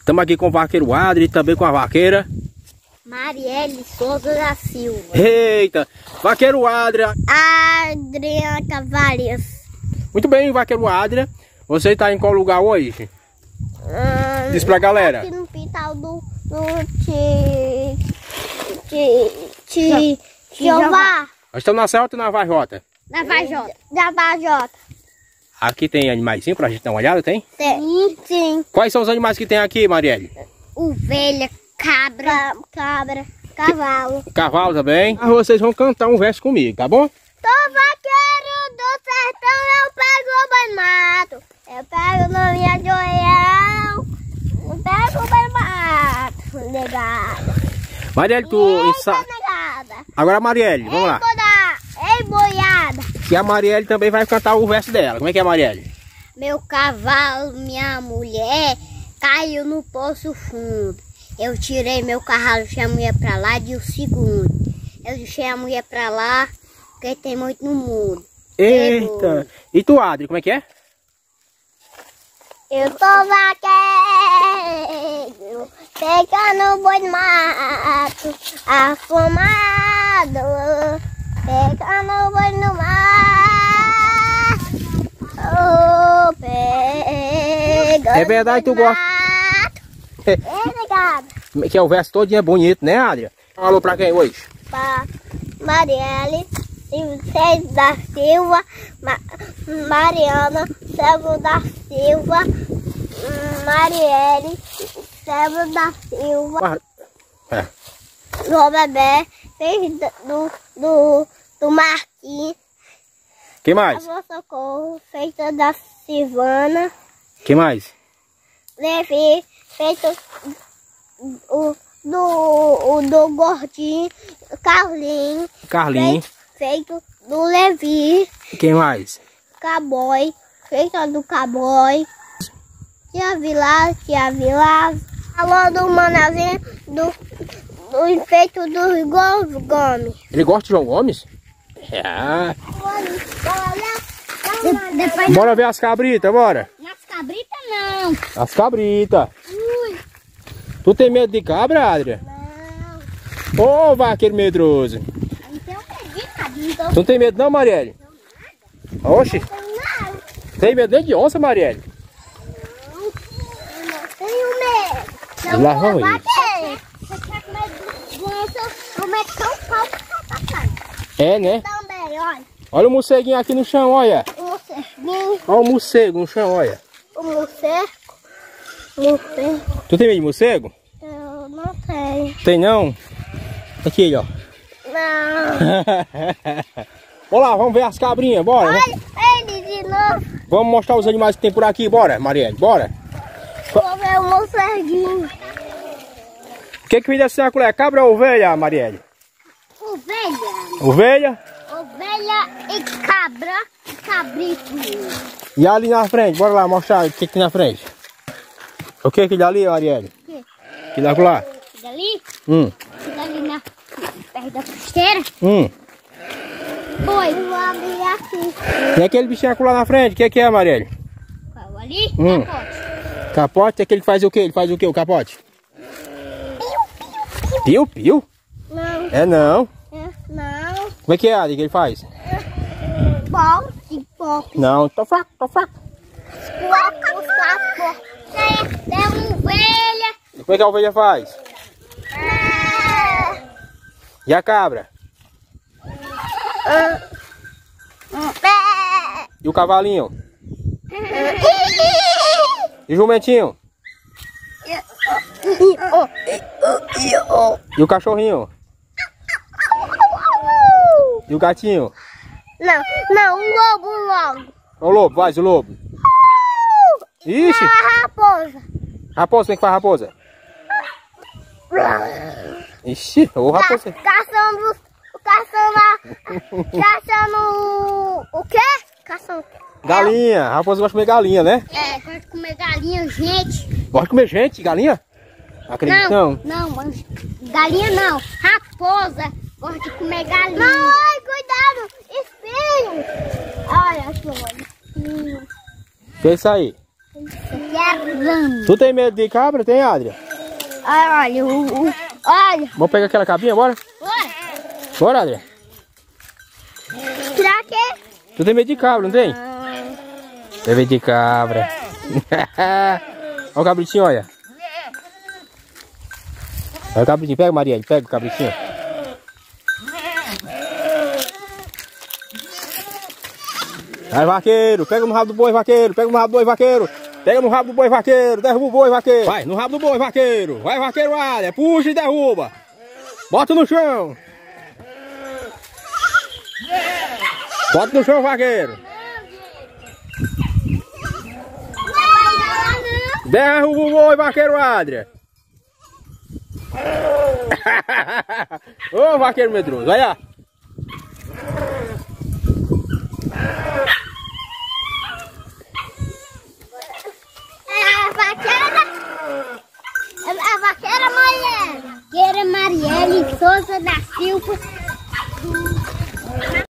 Estamos aqui com o vaqueiro Adri e também com a vaqueira Marielle Souza da Silva. Eita, vaqueiro Adri. Adriana Tavares. Muito bem, vaqueiro Adri. Você está em qual lugar hoje? Diz pra galera. Aqui no quintal do Jeová. Nós estamos na Serra ou na Vajota? Na Vajota. Da Vajota. Aqui tem animaizinho pra gente dar uma olhada, tem? Tem. Sim. Quais são os animais que tem aqui, Marielle? Ovelha, cabra, cavalo. Cavalo também. Ah, vocês vão cantar um verso comigo, tá bom? Tô vaqueiro do sertão, eu pego o boi mato. Eu pego no minha joelhão. Eu pego o boi mato, negada. Marielle, tu... Negada. Agora, Marielle, vamos lá. Ei, boiada. E a Marielle também vai cantar o verso dela. Como é que é, Marielle? Meu cavalo, minha mulher, caiu no poço fundo. Eu tirei meu cavalo, deixei a mulher pra lá, de o segundo. Eu deixei a mulher pra lá, porque tem muito no mundo. Eita! E tu, Adri, como é que é? Eu tô vaqueiro, pegando boi no mato, afumado, pegando boi no mato, oh, pegando. É verdade, tu gosta. É, negado. Que é o verso todinho é bonito, né, Adri? Falou pra quem hoje? Pra Marielle, César da Silva, Mariana, César da Silva, Marielle, César da Silva, do bebê, fez do Marquinhos, Quem mais? a Socorro, feita da Silvana, Quem mais? Levi, feito do Gordinho, Carlinho. Feito do Levi, Quem mais? Cowboy, feito do Cowboy, Tia Vila, alô do Manazinho, do enfeito do Gomes. Ele gosta de João Gomes? É. Depois Bora ver as cabritas, bora. nas cabritas não. As cabritas. Tu tem medo de cabra, Adria? Não. Ô, vaqueiro medroso. Então eu peguei cabrita. Tu não tem medo não, Marielle? Oxi. Não. Tem medo nem de onça, Marielle? Eu não tenho medo. Não Lá vou vão eles. bater. Você quer comer doença? Eu meto tão pau que você tá caindo. É, né? Também, olha. Olha o morceguinho aqui no chão, olha. O morceguinho, Olha o morcego no chão, olha. o morcego. Tu tem medo de morcego? Eu não tenho. Tem não? Aqui, ó. Não. Vamos lá, vamos ver as cabrinhas, bora. Olha ele de novo. Vamos mostrar os animais que tem por aqui, bora, Marielle, bora. Vou ver o morceguinho. O que vem dessa colher? Cabra ou ovelha, Marielle? Ovelha. Ovelha? Ovelha e cabra e cabrito. E ali na frente, bora lá mostrar o que tem na frente. O que é aquele ali, Marielle? O quê? Aquele lá? Dali? Hum. Dali perto da costeira. Boi. Vou abrir aqui. Tem aquele bichinho lá na frente, o que é, Marielle? Qual ali? Capote. Capote é aquele que faz o quê? Ele faz o quê, o capote? Piu-piu? Não. É não. Não. Como é que é, Adi, que ele faz? Pop. Não, tô fraco, tô fraco. É uma ovelha. Como é que a ovelha faz? E a cabra? E o cavalinho? E o jumentinho? E o cachorrinho? E o gatinho? Não, um lobo logo. O lobo, faz o lobo. Ixi! A raposa. Raposa, como é que faz a raposa? Ixi, ô raposa. Caçando o quê? Caçando. Galinha, a raposa gosta de comer galinha, né? É, gosta de comer galinha, gente. Gosta de comer gente, galinha? Acredito não. Não, mas galinha não. Raposa gosta de comer galinha. Não, ai, cuidado, espinho. Olha, olha. Que é isso aí? Isso aqui é ramo. Tu tem medo de cabra? Tem, Adria? Olha, olha. Vamos pegar aquela cabinha, bora? Bora. Bora, Adria. Será que é? Tu tem medo de cabra, não tem? Tem medo de cabra. Olha o cabritinho, olha. Olha o cabritinho. Pega, Mariane. Pega o cabritinho. Vai, vaqueiro. Pega no rabo do boi, vaqueiro. Pega no rabo do boi, vaqueiro. Pega no rabo do boi, vaqueiro. Derruba o boi, vaqueiro. Vai, no rabo do boi, vaqueiro. Vai, vaqueiro, área. Puxa e derruba. Bota no chão. Bota no chão, vaqueiro. Derruba o boi, vaqueiro, Adria. Ô, vaqueiro medroso, olha. A vaqueira Marielle Souza da Silva.